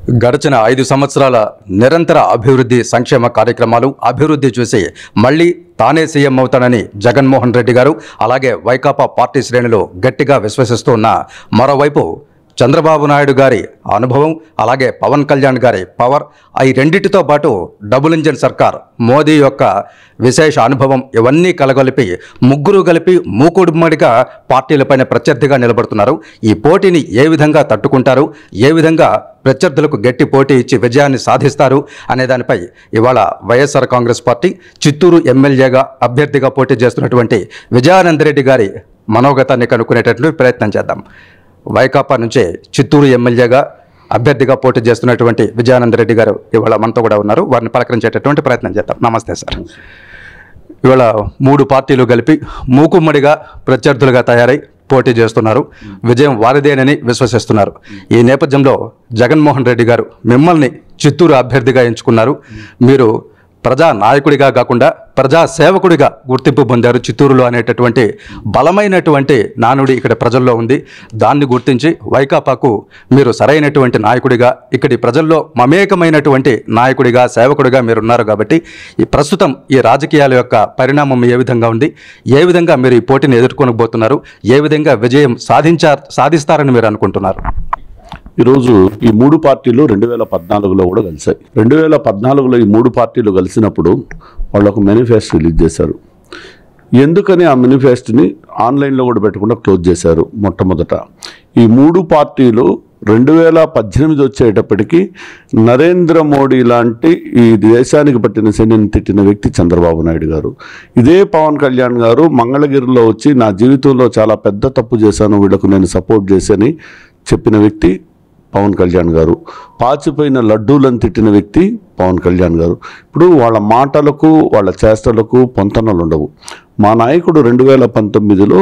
గడిచిన 5 సంవత్సరాల నిరంతర అభివృద్ధి సంక్షేమ కార్యక్రమాలు అభివృద్ధి చూసి మళ్ళీ తానే సీఎం అవుతానని జగన్మోహన్ రెడ్డి గారు అలాగే వైకాపా పార్టీ శ్రేణులు గట్టిగా విశ్వసిస్తూ ఉన్న మరోవైపు చంద్రబాబు నాయుడు గారి అనుభవం అలాగే పవన్ కళ్యాణ్ గారి పవర్ ఈ రెండిటితో పాటు డబుల్ ఇంజిన్ సర్కార్ మోదీ యొక్క విశేష అనుభవం ఇవన్నీ కలగలిపి ముగ్గురు కలిపి మూకుడుమ్మడిగా పార్టీలపైన ప్రత్యర్థిగా నిలబడుతున్నారు. ఈ పోటీని ఏ విధంగా తట్టుకుంటారు, ఏ విధంగా ప్రత్యర్థులకు గట్టి పోటీ ఇచ్చి విజయాన్ని సాధిస్తారు అనే దానిపై ఇవాళ వైఎస్ఆర్ కాంగ్రెస్ పార్టీ చిత్తూరు ఎమ్మెల్యేగా అభ్యర్థిగా పోటీ చేస్తున్నటువంటి విజయానందరెడ్డి గారి మనోగతాన్ని కనుక్కునేటటువంటి ప్రయత్నం చేద్దాం. వైకాపా నుంచే చిత్తూరు ఎమ్మెల్యేగా అభ్యర్థిగా పోటీ చేస్తున్నటువంటి విజయానందరెడ్డి గారు ఇవాళ మనతో కూడా ఉన్నారు. వారిని పలకరించేటటువంటి ప్రయత్నం చేద్దాం. నమస్తే సార్. ఇవాళ 3 పార్టీలు కలిపి మూకుమ్మడిగా ప్రత్యర్థులుగా తయారై పోటీ చేస్తున్నారు. విజయం వారిదేనని విశ్వసిస్తున్నారు. ఈ నేపథ్యంలో జగన్మోహన్ రెడ్డి గారు మిమ్మల్ని చిత్తూరు అభ్యర్థిగా ఎంచుకున్నారు. మీరు ప్రజా నాయకుడిగా కాకుండా ప్రజా సేవకుడిగా గుర్తింపు పొందారు చిత్తూరులో అనేటటువంటి బలమైనటువంటి నానుడి ఇక్కడ ప్రజల్లో ఉంది. దాన్ని గుర్తించి వైకాపాకు మీరు సరైనటువంటి నాయకుడిగా ఇక్కడి ప్రజల్లో మమేకమైనటువంటి నాయకుడిగా సేవకుడిగా మీరున్నారు. కాబట్టి ఈ ప్రస్తుతం ఈ రాజకీయాల యొక్క పరిణామం ఏ విధంగా ఉంది, ఏ విధంగా మీరు ఈ పోటీని ఎదుర్కొనబోతున్నారు, ఏ విధంగా విజయం సాధిస్తారని మీరు అనుకుంటున్నారు? ఈరోజు ఈ 3 పార్టీలు 2014లో కూడా కలిశాయి. 2014లో ఈ 3 పార్టీలు కలిసినప్పుడు వాళ్ళు ఒక మేనిఫెస్టో రిలీజ్ చేశారు. ఎందుకని ఆ మేనిఫెస్టోని ఆన్లైన్లో కూడా పెట్టకుండా క్లోజ్ చేశారు? మొట్టమొదట ఈ 3 పార్టీలు 2018 వచ్చేటప్పటికి నరేంద్ర మోడీ లాంటి ఈ దేశానికి పట్టిన శనిని తిట్టిన వ్యక్తి చంద్రబాబు నాయుడు గారు. ఇదే పవన్ కళ్యాణ్ గారు మంగళగిరిలో వచ్చి నా జీవితంలో చాలా పెద్ద తప్పు చేశాను, వీళ్ళకు నేను సపోర్ట్ చేశానని చెప్పిన వ్యక్తి పవన్ కళ్యాణ్ గారు. పాచిపోయిన లడ్డూలను తిట్టిన వ్యక్తి పవన్ కళ్యాణ్ గారు. ఇప్పుడు వాళ్ళ మాటలకు వాళ్ళ చేష్టలకు పొంతనలు ఉండవు. మా నాయకుడు 2019లో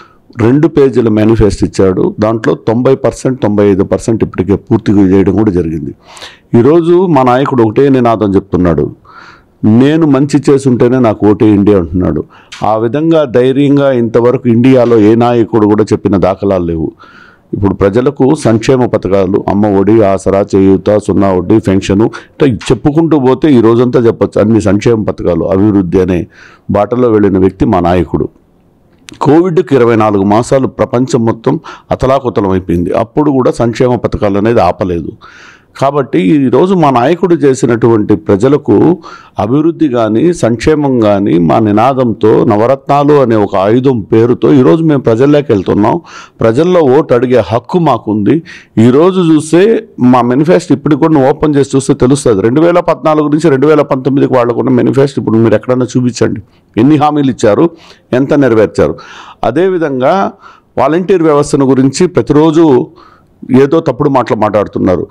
2 పేజీల మేనిఫెస్టో ఇచ్చాడు. దాంట్లో 90% 95% ఇప్పటికే పూర్తిగా చేయడం కూడా జరిగింది. ఈరోజు మా నాయకుడు ఒకటే నినాదం చెప్తున్నాడు, నేను మంచి చేసుంటేనే నాకు ఓటేయండి అంటున్నాడు. ఆ విధంగా ధైర్యంగా ఇంతవరకు ఇండియాలో ఏ నాయకుడు కూడా చెప్పిన దాఖలాలు లేవు. ఇప్పుడు ప్రజలకు సంక్షేమ పథకాలు అమ్మ ఒడి, ఆసరా, చేయూత, 0 వడ్డీ, పెన్షను ఇట్లా చెప్పుకుంటూ పోతే ఈ రోజంతా చెప్పచ్చు. అన్ని సంక్షేమ పథకాలు అభివృద్ధి అనే బాటలో వెళ్ళిన వ్యక్తి మా నాయకుడు. కోవిడ్కి 24 మాసాలు ప్రపంచం మొత్తం అతలాకుతలం అయిపోయింది. అప్పుడు కూడా సంక్షేమ పథకాలు అనేది ఆపలేదు. కాబట్టి ఈరోజు మా నాయకుడు చేసినటువంటి ప్రజలకు అభివృద్ధి కానీ సంక్షేమం కానీ మా నినాదంతో నవరత్నాలు అనే ఒక ఆయుధం పేరుతో ఈరోజు మేము ప్రజల్లోకి వెళ్తున్నాం. ప్రజల్లో ఓటు అడిగే హక్కు మాకుంది. ఈరోజు చూస్తే మా మేనిఫెస్టో ఇప్పుడు కూడా ఓపెన్ చేసి చూస్తే తెలుస్తుంది. 2014 నుంచి 2019కి వాళ్ళకున్న మేనిఫెస్టో ఇప్పుడు మీరు ఎక్కడన్నా చూపించండి. ఎన్ని హామీలు ఇచ్చారు, ఎంత నెరవేర్చారు. అదేవిధంగా వాలంటీర్ వ్యవస్థను గురించి ప్రతిరోజు ఏదో తప్పుడు మాటలు మాట్లాడుతున్నారు.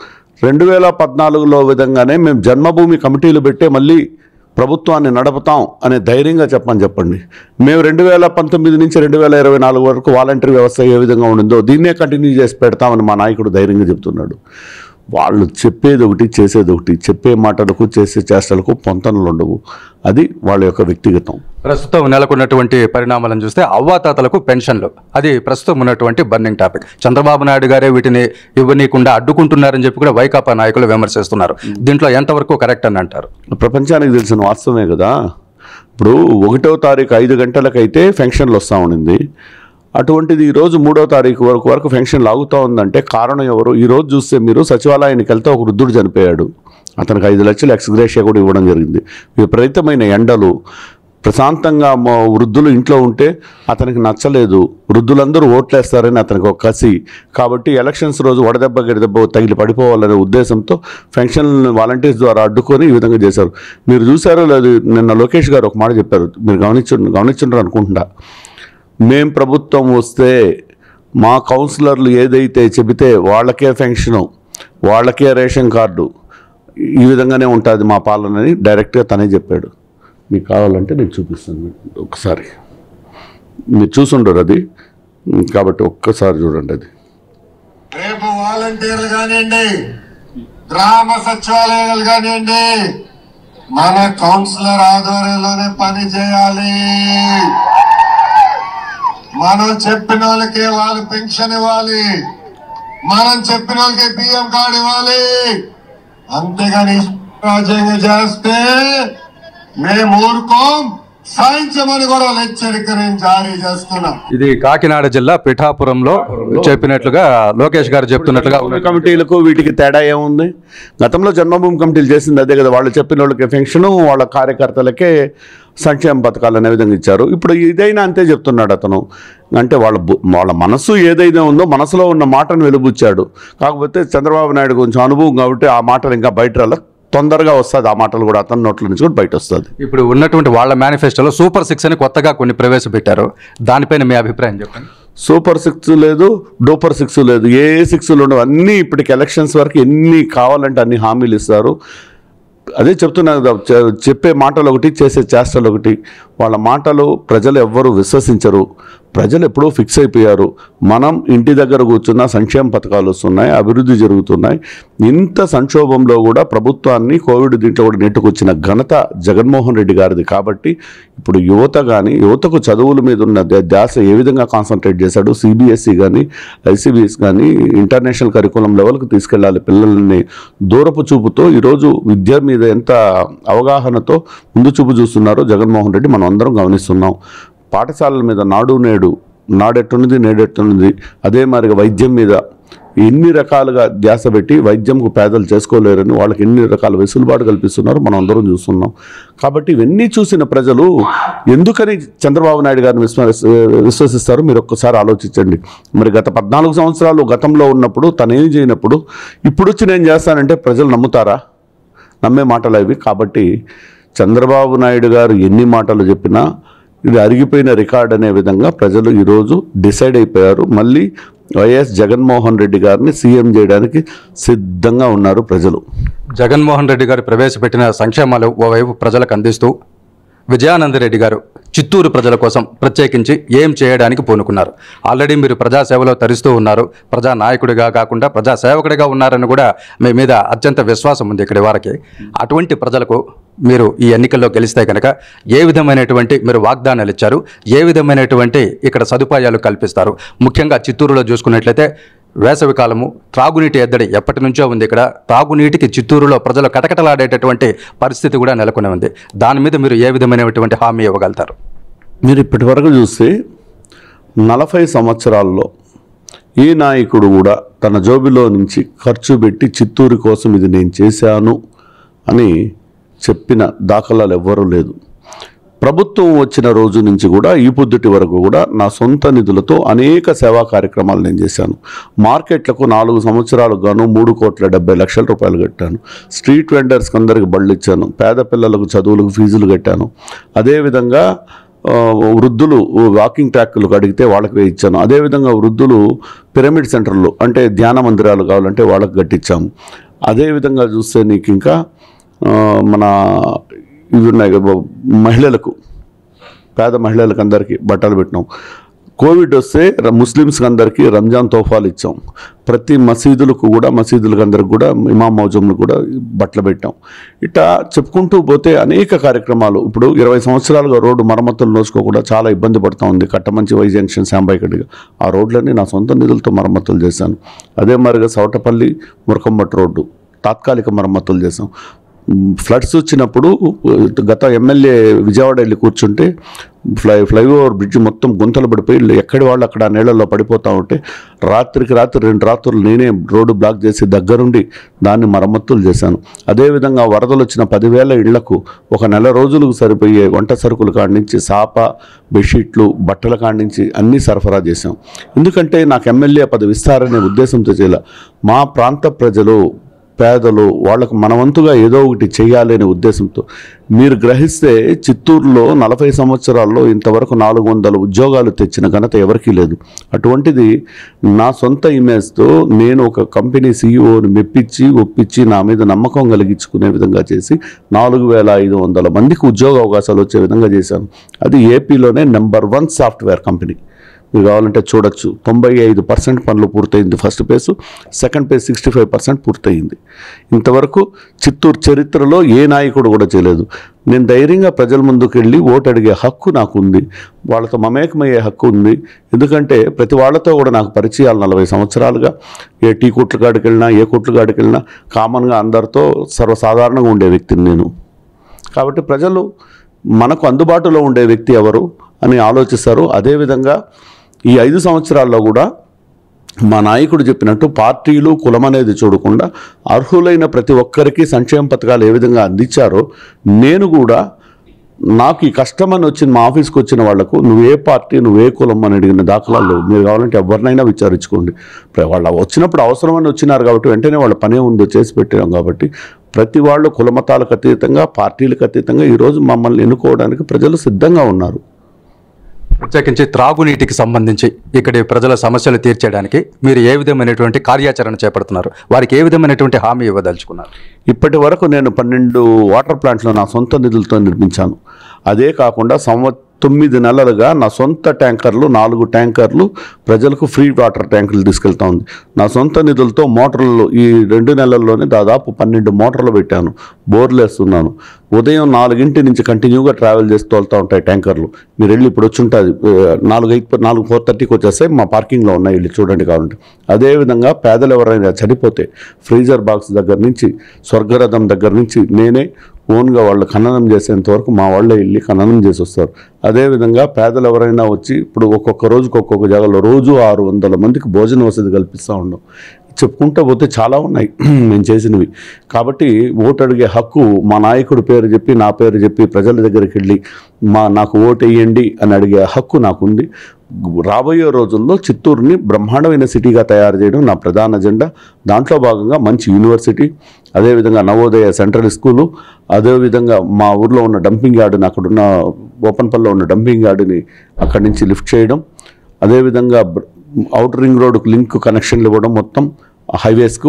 2014లో విధంగానే మేము జన్మభూమి కమిటీలు పెట్టే మళ్ళీ ప్రభుత్వాన్ని నడుపుతాం అనే ధైర్యంగా చెప్పండి. మేము 2019 నుంచి 2024 వరకు వాలంటీర్ వ్యవస్థ ఏ విధంగా ఉండిందో దీన్నే కంటిన్యూ చేసి పెడతామని మా నాయకుడు ధైర్యంగా చెప్తున్నాడు. వాళ్ళు చెప్పేది ఒకటి, చేసేది ఒకటి. చెప్పే మాటలకు చేసే చేష్టలకు పొంతనలు ఉండవు. అది వాళ్ళ యొక్క వ్యక్తిగతం. ప్రస్తుతం నెలకొన్నటువంటి పరిణామాలను చూస్తే అవ్వాతాతలకు పెన్షన్లు అది ప్రస్తుతం ఉన్నటువంటి బర్నింగ్ టాపిక్. చంద్రబాబు నాయుడు గారే వీటిని ఇవ్వనీయకుండా అడ్డుకుంటున్నారని చెప్పి కూడా వైకాపా నాయకులు విమర్శిస్తున్నారు. దీంట్లో ఎంతవరకు కరెక్ట్ అని అంటారు? ప్రపంచానికి తెలిసిన వాస్తవమే కదా. ఇప్పుడు 1వ తారీఖు 5 గంటలకైతే పెన్షన్లు వస్తూ ఉండింది. అటువంటిది ఈరోజు 3వ తారీఖు వరకు పెన్షన్ లాగుతూ ఉందంటే కారణం ఎవరు? ఈరోజు చూస్తే మీరు సచివాలయానికి వెళ్తే ఒక వృద్ధుడు చనిపోయాడు. అతనికి 5 లక్షలు ఎక్స్గ్రేషియా కూడా ఇవ్వడం జరిగింది. విపరీతమైన ఎండలు, ప్రశాంతంగా వృద్ధులు ఇంట్లో ఉంటే అతనికి నచ్చలేదు. వృద్ధులందరూ ఓట్లేస్తారని అతనికి ఒక కసి. కాబట్టి ఎలక్షన్స్ రోజు వడదెబ్బ గిడదెబ్బ తగిలి పడిపోవాలనే ఉద్దేశంతో పెన్షన్ వాలంటీర్స్ ద్వారా అడ్డుకొని ఈ విధంగా చేశారు. మీరు చూసారో లేదు, నిన్న లోకేష్ గారు ఒక మాట చెప్పారు, మీరు గమనించుంటారు అనుకుంటున్నా. మేం ప్రభుత్వం వస్తే మా కౌన్సిలర్లు ఏదైతే చెబితే వాళ్ళకే పెన్షను, వాళ్ళకే రేషన్ కార్డు, ఈ విధంగానే ఉంటుంది మా పాలనని డైరెక్ట్గా తనే చెప్పాడు. మీకు కావాలంటే నేను చూపిస్తాను, ఒకసారి మీరు చూసుండరు అది. కాబట్టి ఒక్కసారి చూడండి. అది రేపు వాలంటీర్లు కానివ్వండి, గ్రామ సచివాలయాలు కానివ్వండి, మన కౌన్సిలర్ ఆధ్వర్యంలోనే పని చేయాలి. మనం చెప్పిన వాళ్ళకే వాళ్ళు పెన్షన్ ఇవ్వాలి, మనం చెప్పిన వాళ్ళకి బియ్యం కార్డు ఇవ్వాలి, అంతేగాని రాజ్యాంగం చేస్తే మేము ఊరుకోం, సాయించమని కూడా హెచ్చరిక నేను జారీ చేస్తున్నాం. ఇది కాకినాడ జిల్లా పిఠాపురంలో చెప్పినట్లుగా లోకేష్ గారు చెప్తున్నట్లుగా కమిటీలకు వీటికి తేడా ఏముంది? గతంలో జన్మభూమి కమిటీలు చేసింది అదే కదా. వాళ్ళు చెప్పిన వాళ్ళకి పెన్షను, వాళ్ళ కార్యకర్తలకే సంక్షేమ పథకాలు అనే విధంగా ఇచ్చారు. ఇప్పుడు ఇదైనా అంతే చెప్తున్నాడు అతను. అంటే వాళ్ళ మనసు ఏదైతే ఉందో మనసులో ఉన్న మాటను వెలుబుచ్చాడు. కాకపోతే చంద్రబాబు నాయుడు కొంచెం అనుభవం కాబట్టి ఆ మాటలు ఇంకా బయట రాల, తొందరగా వస్తుంది. ఆ మాటలు కూడా అతని నోట్ల నుంచి కూడా బయట వస్తుంది. ఇప్పుడు ఉన్నటువంటి వాళ్ళ మేనిఫెస్టోలో సూపర్ 6 అని కొత్తగా కొన్ని ప్రవేశపెట్టారు. దానిపైన మీ అభిప్రాయం చెప్పండి. సూపర్ 6 లేదు, డూపర్ 6 లేదు, ఏ 6లు ఉండవు. అన్నీ ఇప్పటికి ఎలక్షన్స్ వరకు ఎన్ని కావాలంటే అన్ని హామీలు ఇస్తారు. అదే చెప్తున్నా కదా, చెప్పే మాటలు ఒకటి, చేసే చేష్టలు ఒకటి. వాళ్ళ మాటలు ప్రజలు ఎవ్వరూ విశ్వసించరు. ప్రజలు ఎప్పుడూ ఫిక్స్ అయిపోయారు. మనం ఇంటి దగ్గర కూర్చున్న సంక్షేమ పథకాలు వస్తున్నాయి, అభివృద్ధి జరుగుతున్నాయి. ఇంత సంక్షోభంలో కూడా ప్రభుత్వాన్ని కోవిడ్ దీంట్లో కూడా నెట్టుకొచ్చిన ఘనత జగన్మోహన్ రెడ్డి గారిది. కాబట్టి ఇప్పుడు యువతకు చదువుల మీద ఉన్న ధ్యాస ఏ విధంగా కాన్సన్ట్రేట్ చేశాడు. సిబిఎస్ఈ కానీ ఐసిబిఎస్ కానీ ఇంటర్నేషనల్ కరికులం లెవెల్కి తీసుకెళ్ళాలి పిల్లల్ని. దూరపు చూపుతో ఈరోజు విద్య మీద ఎంత అవగాహనతో ముందు చూపు చూస్తున్నారో జగన్మోహన్ రెడ్డి మనం అందరం గమనిస్తున్నాం. పాఠశాలల మీద నాడెట్టున్నది నేడెట్టున్నది. అదే మాదిరిగా వైద్యం మీద ఎన్ని రకాలుగా ధ్యాస పెట్టి వైద్యంకు పేదలు చేసుకోలేరని వాళ్ళకి ఎన్ని రకాల వెసులుబాటు కల్పిస్తున్నారు మనం అందరం చూస్తున్నాం. కాబట్టి ఇవన్నీ చూసిన ప్రజలు ఎందుకని చంద్రబాబు నాయుడు గారిని విశ్వసిస్తారు మీరు ఒక్కసారి ఆలోచించండి. మరి గత 14 సంవత్సరాలు గతంలో ఉన్నప్పుడు తనేం చేయనప్పుడు ఇప్పుడు వచ్చి నేను చేస్తానంటే ప్రజలు నమ్ముతారా? నమ్మే మాటలు అవి. కాబట్టి చంద్రబాబు నాయుడు గారు ఎన్ని మాటలు చెప్పినా ఇది అరిగిపోయిన రికార్డ్ అనే విధంగా ప్రజలు ఈరోజు డిసైడ్ అయిపోయారు. మళ్ళీ వైఎస్ జగన్మోహన్ రెడ్డి గారిని సీఎం చేయడానికి సిద్ధంగా ఉన్నారు ప్రజలు. జగన్మోహన్ రెడ్డి గారు ప్రవేశపెట్టిన సంక్షేమాలు ఓవైపు ప్రజలకు అందిస్తూ విజయానందరెడ్డి గారు చిత్తూరు ప్రజల కోసం ప్రత్యేకించి ఏం చేయడానికి పూనుకున్నారు. ఆల్రెడీ మీరు ప్రజాసేవలో తరిస్తూ ఉన్నారు. ప్రజా నాయకుడిగా కాకుండా ప్రజాసేవకుడిగా ఉన్నారని కూడా మీ మీద అత్యంత విశ్వాసం ఉంది ఇక్కడి వారికి. అటువంటి ప్రజలకు మీరు ఈ ఎన్నికల్లో గెలిస్తే కనుక ఏ విధమైనటువంటి మీరు వాగ్దానాలు ఇచ్చారు, ఏ విధమైనటువంటి ఇక్కడ సదుపాయాలు కల్పిస్తారు? ముఖ్యంగా చిత్తూరులో చూసుకున్నట్లయితే వేసవి కాలము, త్రాగునీటి ఎద్దడి ఎప్పటి నుంచో ఉంది. ఇక్కడ త్రాగునీటికి చిత్తూరులో ప్రజలు కటకటలాడేటటువంటి పరిస్థితి కూడా నెలకొని ఉంది. దాని మీద మీరు ఏ విధమైనటువంటి హామీ ఇవ్వగలుగుతారు? మీరు ఇప్పటి వరకు చూస్తే 40 సంవత్సరాల్లో ఈ నాయకుడు కూడా తన జోబిలో నుంచి ఖర్చు పెట్టి చిత్తూరు కోసం ఇది నేను చేశాను అని చెప్పిన దాఖలాలు ఎవ్వరూ లేదు. ప్రభుత్వం వచ్చిన రోజు నుంచి కూడా ఈ పొద్దుటి వరకు కూడా నా సొంత నిధులతో అనేక సేవా కార్యక్రమాలు నేను చేశాను. మార్కెట్లకు 4 సంవత్సరాలు గాను 3,70,00,000 రూపాయలు కట్టాను. స్ట్రీట్ వెండర్స్కి అందరికి బళ్ళు ఇచ్చాను. పేద పిల్లలకు చదువులకు ఫీజులు కట్టాను. అదేవిధంగా వృద్ధులు వాకింగ్ ట్రాక్లు అడిగితే వాళ్ళకి ఇచ్చాను. అదేవిధంగా వృద్ధులు పిరమిడ్ సెంటర్లు అంటే ధ్యాన మందిరాలు కావాలంటే వాళ్ళకి కట్టించాము. అదేవిధంగా చూస్తే నీకు ఇంకా మన ఇవి ఉన్నాయి కదా, మహిళలకు, పేద మహిళలకు అందరికీ బట్టలు పెట్టినాం. కోవిడ్ వస్తే ముస్లిమ్స్కి అందరికీ రంజాన్ తోఫాలు ఇచ్చాం. ప్రతి మసీదులకు కూడా అందరికి కూడా ఇమాం మౌజంలు కూడా బట్టలు పెట్టాం. ఇట్లా చెప్పుకుంటూ పోతే అనేక కార్యక్రమాలు. ఇప్పుడు 20 సంవత్సరాలుగా రోడ్డు మరమ్మతులు నోచుకోకుండా చాలా ఇబ్బంది పడుతూ ఉంది. కట్టమంచి వై జంక్షన్ శాంబాయికడిగా ఆ రోడ్లన్నీ నా సొంత నిధులతో మరమ్మతులు చేశాను. అదే మాదిరిగా సౌటపల్లి మురకంబట్ రోడ్డు తాత్కాలిక మరమ్మతులు చేశాం. ఫ్లడ్స్ వచ్చినప్పుడు గత ఎమ్మెల్యే విజయవాడ వెళ్ళి కూర్చుంటే ఫ్లైఓవర్ బ్రిడ్జ్ మొత్తం గుంతలు పడిపోయి ఎక్కడి వాళ్ళు అక్కడ నీళ్ళల్లో పడిపోతూ ఉంటే రాత్రికి రాత్రి 2 రాత్రులు నేనే రోడ్డు బ్లాక్ చేసి దగ్గరుండి దాన్ని మరమ్మతులు చేశాను. అదేవిధంగా వరదలు వచ్చిన 10,000 ఇళ్లకు 1 నెల రోజులకు సరిపోయే వంట సరుకుల కాడి నుంచి సాప, బెడ్షీట్లు, బట్టల కాడి నుంచి అన్నీ సరఫరా చేశాం. ఎందుకంటే నాకు ఎమ్మెల్యే పదవి ఇస్తారనే ఉద్దేశంతో చేయాల. మా ప్రాంత ప్రజలు పేదలు వాళ్ళకు మనవంతుగా ఏదో ఒకటి చేయాలనే ఉద్దేశంతో మీరు గ్రహిస్తే చిత్తూరులో 40 సంవత్సరాల్లో ఇంతవరకు 400 ఉద్యోగాలు తెచ్చిన ఘనత ఎవరికీ లేదు. అటువంటిది నా సొంత ఇమేజ్తో నేను ఒక కంపెనీ సీఈఓని ఒప్పించి నా మీద నమ్మకం కలిగించుకునే విధంగా చేసి 4,500 మందికి ఉద్యోగ అవకాశాలు వచ్చే విధంగా చేశాను. అది ఏపీలోనే నెంబర్ 1 సాఫ్ట్వేర్ కంపెనీ. మీరు కావాలంటే చూడొచ్చు. 95% పనులు పూర్తయింది ఫస్ట్ ఫేజ్, సెకండ్ ఫేజ్ 65% పూర్తయింది. ఇంతవరకు చిత్తూరు చరిత్రలో ఏ నాయకుడు కూడా చేయలేదు. నేను ధైర్యంగా ప్రజల ముందుకు వెళ్ళి ఓటు అడిగే హక్కు నాకు ఉంది, వాళ్ళతో మమేకమయ్యే హక్కు ఉంది. ఎందుకంటే ప్రతి వాళ్ళతో కూడా నాకు పరిచయాలు 40 సంవత్సరాలుగా. ఏ టీ కొట్ల కాడికి వెళ్ళినా, ఏ కొట్ల కాడికి వెళ్ళినా కామన్గా అందరితో సర్వసాధారణంగా ఉండే వ్యక్తిని నేను. కాబట్టి ప్రజలు మనకు అందుబాటులో ఉండే వ్యక్తి ఎవరు అని ఆలోచిస్తారు. అదేవిధంగా ఈ 5 సంవత్సరాల్లో కూడా మా నాయకుడు చెప్పినట్టు పార్టీలు కులం అనేది చూడకుండా అర్హులైన ప్రతి ఒక్కరికి సంక్షేమ పథకాలు ఏ విధంగా అందించారో నేను కూడా నాకు ఈ కష్టమని వచ్చిన మా ఆఫీస్కి వచ్చిన వాళ్లకు నువ్వే పార్టీ నువ్వే కులం అని అడిగిన దాఖలాలు లేవు. మీరు కావాలంటే ఎవరినైనా విచారించుకోండి. వాళ్ళు వచ్చినప్పుడు అవసరమని వచ్చినారు కాబట్టి వెంటనే వాళ్ళ పనే ఉందో చేసి పెట్టాం. కాబట్టి ప్రతి వాళ్ళు కులమతాలకు అతీతంగా పార్టీలకు అతీతంగా ఈరోజు మమ్మల్ని ఎన్నుకోవడానికి ప్రజలు సిద్ధంగా ఉన్నారు. ప్రత్యేకించి త్రాగునీటికి సంబంధించి ఇక్కడి ప్రజల సమస్యలు తీర్చేయడానికి మీరు ఏ విధమైనటువంటి కార్యాచరణ చేపడుతున్నారు? వారికి ఏ విధమైనటువంటి హామీ ఇవ్వదలుచుకున్నారు? ఇప్పటి వరకు నేను 12 వాటర్ ప్లాంట్లు నా సొంత నిధులతో నిర్మించాను. అదే కాకుండా 9 నెలలుగా నా సొంత ట్యాంకర్లు 4 ట్యాంకర్లు ప్రజలకు ఫ్రీ వాటర్ ట్యాంకులు తీసుకెళ్తా ఉంది. నా సొంత నిధులతో మోటార్లు ఈ 2 నెలల్లోనే దాదాపు 12 మోటార్లు పెట్టాను, బోర్లు వేస్తున్నాను. ఉదయం 4 నుంచి కంటిన్యూగా ట్రావెల్ చేసి తోలుతూ ఉంటాయి ట్యాంకర్లు. మీరు వెళ్ళి ఇప్పుడు వచ్చి ఉంటుంది 4:30 వచ్చేస్తాయి, మా పార్కింగ్లో ఉన్నాయి, వెళ్ళి చూడండి కావాలంటే. అదేవిధంగా పేదలు ఎవరైనా చనిపోతే ఫ్రీజర్ బాక్స్ దగ్గర నుంచి స్వర్గరథం దగ్గర నుంచి నేనే ఓన్గా వాళ్ళు ఖననం చేసేంత వరకు మా వాళ్ళే వెళ్ళి ఖననం చేసి వస్తారు. అదేవిధంగా పేదలు ఎవరైనా వచ్చి ఇప్పుడు ఒక్కొక్క రోజుకి ఒక్కొక్క జాగాలో రోజు 600 మందికి భోజన వసతి కల్పిస్తూ ఉన్నాం. చెప్పుకుంటూ పోతే చాలా ఉన్నాయి మేము చేసినవి. కాబట్టి ఓటు అడిగే హక్కు మా నాయకుడి పేరు చెప్పి నా పేరు చెప్పి ప్రజల దగ్గరికి వెళ్ళి నాకు ఓటు వేయండి అని అడిగే హక్కు నాకుంది. రాబోయే రోజుల్లో చిత్తూరుని బ్రహ్మాండమైన సిటీగా తయారు చేయడం నా ప్రధాన అజెండా. దాంట్లో భాగంగా మంచి యూనివర్సిటీ, అదేవిధంగా నవోదయ సెంట్రల్ స్కూలు, అదేవిధంగా మా ఊర్లో ఉన్న డంపింగ్ యార్డుని, అక్కడున్న ఓపెన్పల్లో ఉన్న డంపింగ్ యార్డుని అక్కడి నుంచి లిఫ్ట్ చేయడం, అదేవిధంగా అవుటర్ రింగ్ రోడ్డుకు లింక్ కనెక్షన్లు ఇవ్వడం మొత్తం హైవేస్కు.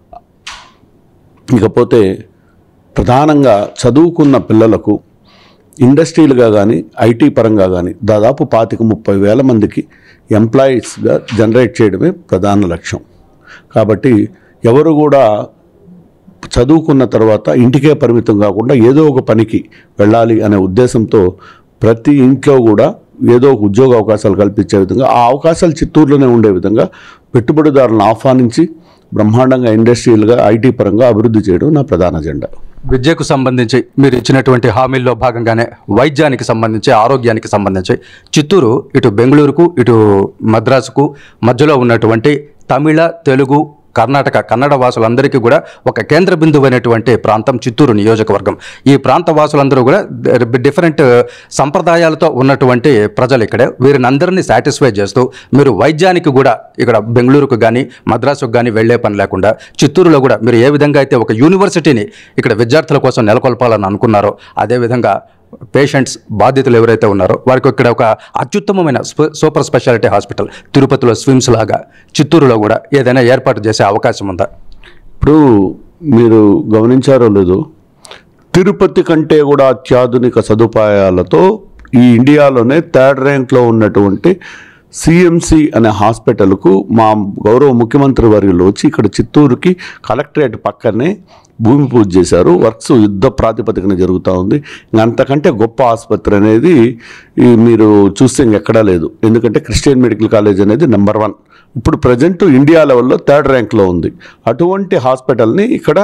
ఇకపోతే ప్రధానంగా చదువుకున్న పిల్లలకు ఇండస్ట్రీలుగా కానీ ఐటీ పరంగా కానీ దాదాపు 25-30 వేల మందికి ఎంప్లాయీస్గా జనరేట్ చేయడమే ప్రధాన లక్ష్యం. కాబట్టి ఎవరు కూడా చదువుకున్న తర్వాత ఇంటికే పరిమితం కాకుండా ఏదో ఒక పనికి వెళ్ళాలి అనే ఉద్దేశంతో ప్రతి ఇంట్లో కూడా ఏదో ఒక ఉద్యోగ అవకాశాలు కల్పించే విధంగా, ఆ అవకాశాలు చిత్తూరులోనే ఉండే విధంగా పెట్టుబడిదారులను ఆహ్వానించి బ్రహ్మాండంగా ఇండస్ట్రియల్గా ఐటీ పరంగా అభివృద్ధి చేయడం నా ప్రధాన అజెండా. విద్యకు సంబంధించి మీరు ఇచ్చినటువంటి హామీల్లో భాగంగానే వైద్యానికి సంబంధించి, ఆరోగ్యానికి సంబంధించి చిత్తూరు ఇటు బెంగళూరుకు ఇటు మద్రాసుకు మధ్యలో ఉన్నటువంటి తమిళ, తెలుగు, కర్ణాటక, కన్నడ వాసులందరికీ కూడా ఒక కేంద్ర బిందువు అయినటువంటి ప్రాంతం చిత్తూరు నియోజకవర్గం. ఈ ప్రాంత వాసులందరూ కూడా డిఫరెంట్ సంప్రదాయాలతో ఉన్నటువంటి ప్రజలు ఇక్కడే. వీరిని అందరినీ సాటిస్ఫై చేస్తూ మీరు వైద్యానికి కూడా ఇక్కడ బెంగళూరుకు కానీ మద్రాసుకు కానీ వెళ్లే పని లేకుండా చిత్తూరులో కూడా మీరు ఏ విధంగా అయితే ఒక యూనివర్సిటీని ఇక్కడ విద్యార్థుల కోసం నెలకొల్పాలని అనుకున్నారో, అదేవిధంగా పేషెంట్స్ బాధితులు ఎవరైతే ఉన్నారో వారికి ఇక్కడ ఒక అత్యుత్తమమైన సూపర్ స్పెషాలిటీ హాస్పిటల్ తిరుపతిలో స్విమ్స్ లాగా చిత్తూరులో కూడా ఏదైనా ఏర్పాటు చేసే అవకాశం ఉందా? ఇప్పుడు మీరు గమనించారో లేదో, తిరుపతి కంటే కూడా అత్యాధునిక సదుపాయాలతో ఈ ఇండియాలోనే 3rd ర్యాంక్లో ఉన్నటువంటి సిఎంసి అనే హాస్పిటల్కు మా గౌరవ ముఖ్యమంత్రి వర్యులు వచ్చి ఇక్కడ చిత్తూరుకి కలెక్టరేట్ పక్కనే భూమి పూజ చేశారు. వర్క్స్ యుద్ధ ప్రాతిపదికన జరుగుతూ ఉంది. అంతకంటే గొప్ప ఆసుపత్రి అనేది మీరు చూస్తే ఇంకెక్కడా లేదు. ఎందుకంటే క్రిస్టియన్ మెడికల్ కాలేజ్ అనేది నెంబర్ 1 ఇప్పుడు ప్రజెంట్ ఇండియా లెవెల్లో 3rd ర్యాంక్లో ఉంది. అటువంటి హాస్పిటల్ని ఇక్కడ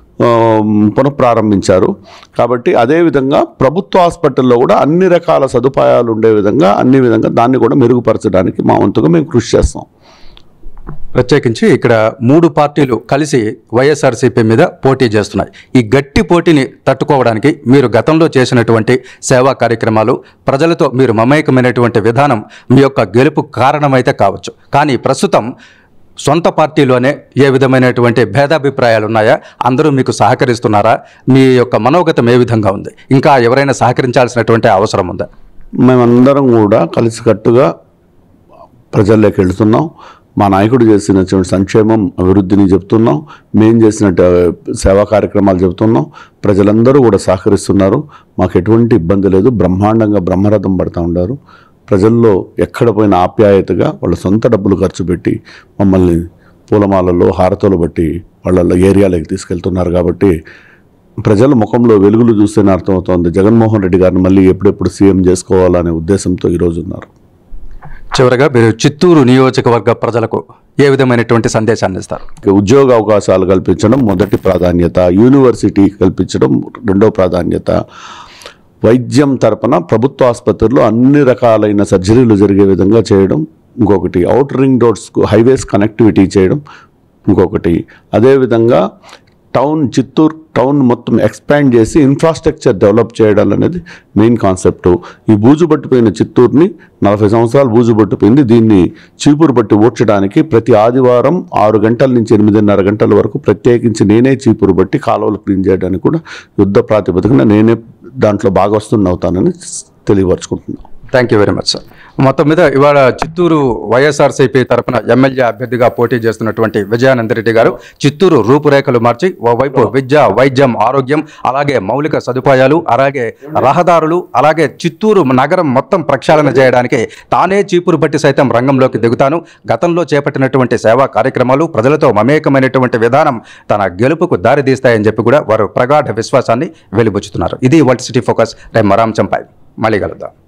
పునఃప్రారంభించారు. కాబట్టి అదేవిధంగా ప్రభుత్వ హాస్పిటల్లో కూడా అన్ని రకాల సదుపాయాలు ఉండే విధంగా అన్ని విధంగా దాన్ని కూడా మెరుగుపరచడానికి మా వంతుగా మేము కృషి చేస్తాం. ప్రత్యేకించి ఇక్కడ 3 పార్టీలు కలిసి వైఎస్ఆర్సీపీ మీద పోటీ చేస్తున్నాయి. ఈ గట్టి పోటీని తట్టుకోవడానికి మీరు గతంలో చేసినటువంటి సేవా కార్యక్రమాలు, ప్రజలతో మీరు మమేకమైనటువంటి విధానం మీ యొక్క గెలుపు కారణమైతే కావచ్చు. కానీ ప్రస్తుతం సొంత పార్టీలోనే ఏ విధమైనటువంటి భేదాభిప్రాయాలు ఉన్నాయా? అందరూ మీకు సహకరిస్తున్నారా? మీ యొక్క మనోగతం ఏ విధంగా ఉంది? ఇంకా ఎవరైనా సహకరించాల్సినటువంటి అవసరం ఉందా? మేమందరం కూడా కలిసికట్టుగా ప్రజల్లోకి వెళుతున్నాం. మా నాయకుడు చేసినటువంటి సంక్షేమం అభివృద్ధిని చెప్తున్నాం, మేము చేసిన సేవా కార్యక్రమాలు చెబుతున్నాం. ప్రజలందరూ కూడా సహకరిస్తున్నారు. మాకు ఎటువంటి ఇబ్బంది లేదు. బ్రహ్మాండంగా బ్రహ్మరథం పడుతూ ఉన్నారు. ప్రజల్లో ఎక్కడ పోయిన ఆప్యాయతగా వాళ్ళ సొంత డబ్బులు ఖర్చు పెట్టి మమ్మల్ని పూలమాలలో హారతలు బట్టి వాళ్ళ ఏరియాలోకి తీసుకెళ్తున్నారు. కాబట్టి ప్రజల ముఖంలో వెలుగులు చూస్తేనే అర్థమవుతోంది జగన్మోహన్ రెడ్డి గారిని మళ్ళీ ఎప్పుడెప్పుడు సీఎం చేసుకోవాలనే ఉద్దేశంతో ఈరోజు ఉన్నారు. చివరగా మీరు చిత్తూరు నియోజకవర్గ ప్రజలకు ఏ విధమైనటువంటి సందేశాన్ని ఇస్తారు? ఉద్యోగ అవకాశాలు కల్పించడం మొదటి ప్రాధాన్యత, యూనివర్సిటీ కల్పించడం రెండో ప్రాధాన్యత, వైద్యం తరపున ప్రభుత్వ ఆసుపత్రుల్లో అన్ని రకాలైన సర్జరీలు జరిగే విధంగా చేయడం ఇంకొకటి, అవుట్ రింగ్ రోడ్స్కు హైవేస్ కనెక్టివిటీ చేయడం ఇంకొకటి, అదేవిధంగా చిత్తూరు టౌన్ మొత్తం ఎక్స్పాండ్ చేసి ఇన్ఫ్రాస్ట్రక్చర్ డెవలప్ చేయడం అనేది మెయిన్ కాన్సెప్టు. ఈ బూజు పట్టిపోయిన చిత్తూరుని 40 సంవత్సరాలు బూజు పట్టిపోయింది, దీన్ని చీపురు పట్టి ఊడ్చడానికి ప్రతి ఆదివారం 6 గంటల నుంచి 8:30 గంటల వరకు ప్రత్యేకించి నేనే చీపురు పట్టి కాలువలు క్లీన్ చేయడానికి కూడా యుద్ధ ప్రాతిపదికన నేనే దాంట్లో భాగస్వామిని అవుతానని తెలియపరుచుకుంటున్నాను. Thank you very much sir. మొత్తం మీద ఇవాళ చిత్తూరు వైఎస్ఆర్సీపీ తరఫున ఎమ్మెల్యే అభ్యర్థిగా పోటీ చేస్తున్నటువంటి విజయానందరెడ్డి గారు చిత్తూరు రూపురేఖలు మార్చి ఓవైపు విద్య, వైద్యం, ఆరోగ్యం, అలాగే మౌలిక సదుపాయాలు, అలాగే రహదారులు, అలాగే చిత్తూరు నగరం మొత్తం ప్రక్షాళన చేయడానికి తానే చీపురు పట్టి సైతం రంగంలోకి దిగుతాను, గతంలో చేపట్టినటువంటి సేవా కార్యక్రమాలు ప్రజలతో మమేకమైనటువంటి విధానం తన గెలుపుకు దారితీస్తాయని చెప్పి కూడా వారు ప్రగాఢ విశ్వాసాన్ని వెలిబుచ్చుతున్నారు. ఇది వరల్డ్ సిటీ ఫోకస్. రేపు మరాం చంపాయి మళ్ళీ కలుద్దాం.